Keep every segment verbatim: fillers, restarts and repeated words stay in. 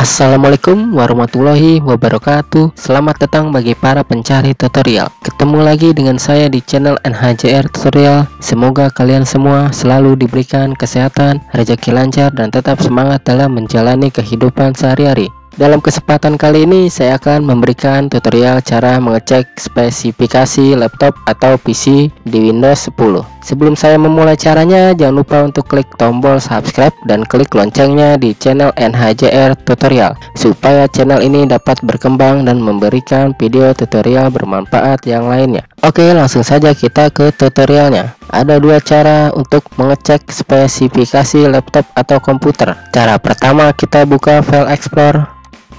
Assalamualaikum warahmatullahi wabarakatuh. Selamat datang bagi para pencari tutorial. Ketemu lagi dengan saya di channel N H J R Tutorial. Semoga kalian semua selalu diberikan kesehatan, rezeki lancar, dan tetap semangat dalam menjalani kehidupan sehari-hari. Dalam kesempatan kali ini saya akan memberikan tutorial cara mengecek spesifikasi laptop atau P C di Windows sepuluh. Sebelum saya memulai caranya, jangan lupa untuk klik tombol subscribe dan klik loncengnya di channel N H J R Tutorial supaya channel ini dapat berkembang dan memberikan video tutorial bermanfaat yang lainnya. Oke, langsung saja kita ke tutorialnya. Ada dua cara untuk mengecek spesifikasi laptop atau komputer. Cara pertama, kita buka File Explorer,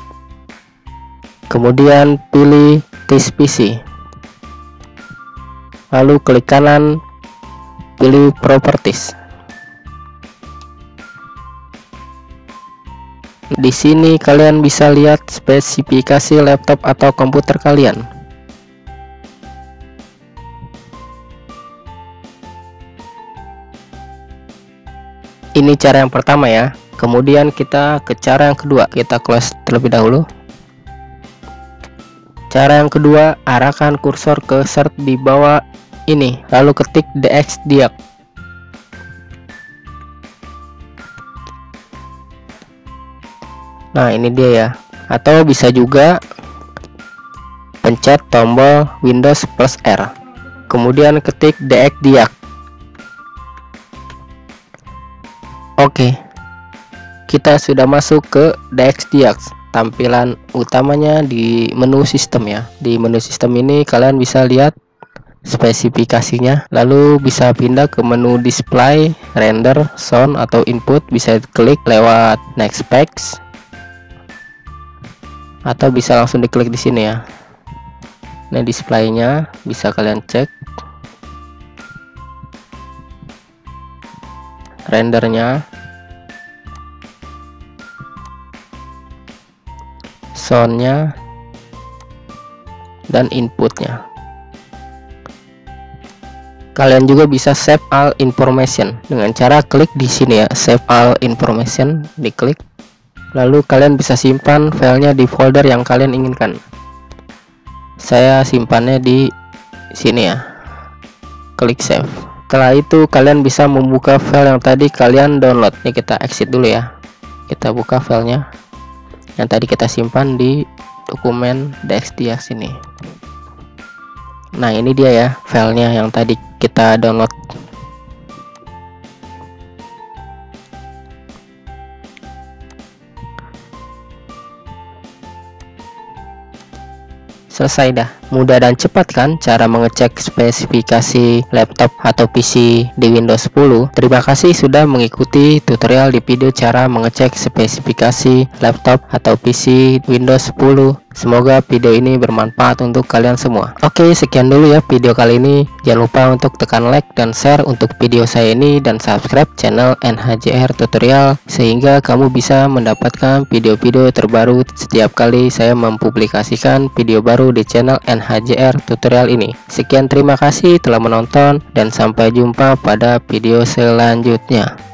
kemudian pilih This P C, lalu klik kanan, pilih Properties. Di sini kalian bisa lihat spesifikasi laptop atau komputer kalian. Ini cara yang pertama ya. Kemudian kita ke cara yang kedua. Kita close terlebih dahulu. Cara yang kedua, arahkan kursor ke search di bawah ini, lalu ketik dxdiag. Nah, ini dia ya. Atau bisa juga pencet tombol Windows plus R, kemudian ketik dxdiag. Oke, kita sudah masuk ke dxdiag. Tampilan utamanya di menu sistem ya. Di menu sistem ini kalian bisa lihat spesifikasinya, lalu bisa pindah ke menu display, render, sound atau input. Bisa klik lewat next specs atau bisa langsung diklik di sini ya. Nah, displaynya bisa kalian cek, rendernya, soundnya, dan inputnya. Kalian juga bisa save all information dengan cara klik di sini ya, save all information, diklik, lalu kalian bisa simpan filenya di folder yang kalian inginkan. Saya simpannya di sini ya, klik save. Setelah itu kalian bisa membuka file yang tadi kalian download. Ini kita exit dulu ya, kita buka filenya yang tadi kita simpan di dokumen dxdiag sini. Nah, ini dia ya filenya yang tadi kita download. Selesai dah. Mudah dan cepat kan cara mengecek spesifikasi laptop atau P C di Windows sepuluh. Terima kasih sudah mengikuti tutorial di video cara mengecek spesifikasi laptop atau P C Windows sepuluh. Semoga video ini bermanfaat untuk kalian semua. Oke, sekian dulu ya video kali ini. Jangan lupa untuk tekan like dan share untuk video saya ini, dan subscribe channel N H J R Tutorial sehingga kamu bisa mendapatkan video-video terbaru setiap kali saya mempublikasikan video baru di channel N H J R Tutorial ini. Sekian, terima kasih telah menonton dan sampai jumpa pada video selanjutnya.